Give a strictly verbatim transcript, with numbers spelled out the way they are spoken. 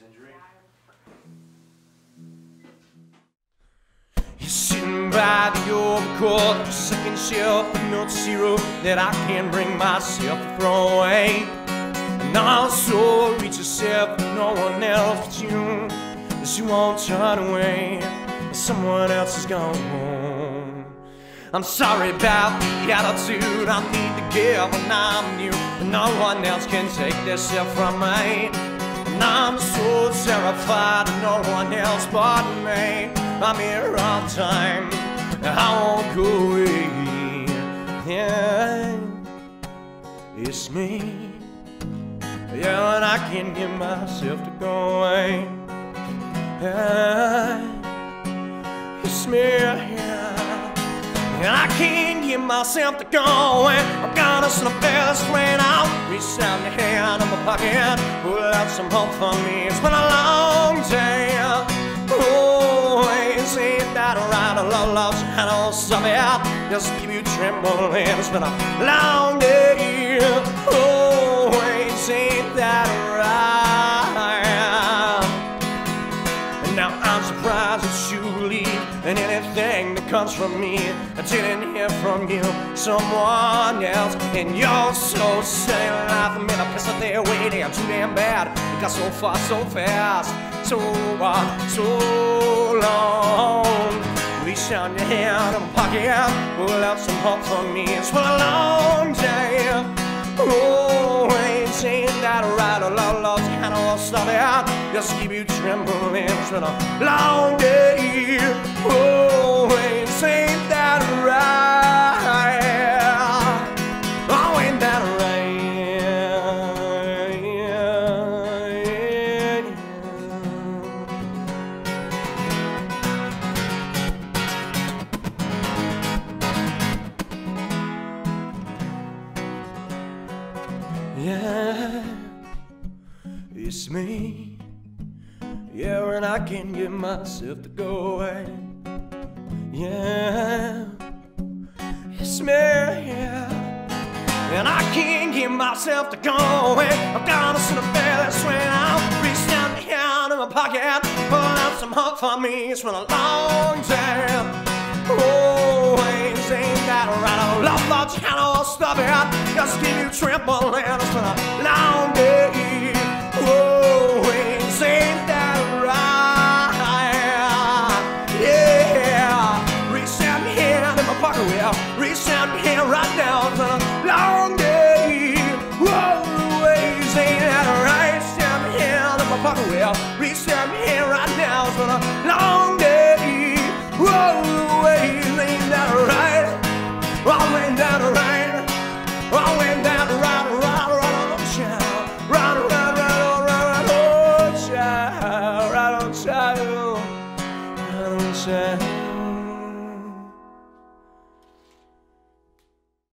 Kendrick. You're sitting by the overcoat, the second shelf of note zero that I can't bring myself to throw away. And also reach yourself with no one else but you, that you won't turn away. Someone else is gone. I'm sorry about the attitude I need to give when I'm you, and no one else can take this stuff from me. And I'm so terrified of no one else but me. I'm here all the time, I won't go away. Yeah, it's me. Yeah, and I can't get myself to go away. Yeah, it's me. Yeah, and I can't get myself to go away. I'm gonna slip this train out, reach down your hand in my pocket, pull out some hope for me. It's been a long day. Oh, ain't that right? A love, love, I don't stop it. Just keep you trembling. It's been a long day. Oh, ain't that right? And now I'm surprised that you leave, and anything that comes from me, I didn't hear from you, someone else. And you're so silly, laughing me, I piss it there waiting. I'm too damn bad. It got so far, so fast. So uh, so long. Reach down your hand in my pocket, pull out some hope for me. It's been a long day. Oh, ain't that right? A lot of love's kind of stop it. Just keep you trembling. It's been a long day. Oh, ain't that right? Oh, ain't that right? Yeah, it's me. Yeah, and I can't get myself to go away. Yeah, it's me. Yeah, and I can't get myself to go away. I'm gonna sit up there and swing out, reach down the hand in my pocket, pull out some hope for me. It's been a long day. Oh, ain't that right? I love that you can't stop it. Just keep you trembling. It's been a long day. Oh, ain't that right? Yeah, reach down your hand in my pocket. Well, reach down your hand right now. It's been a long day. Whoa, ain't that right? Reach down your hand in my pocket. Well, reach down your hand right now. It's been a long day. Whoa, ain't that right? Oh, ain't that right? Oh, ain't that right? Right, right on, child. Right, right, right, right, right on, child. Right on, child. Right on, child.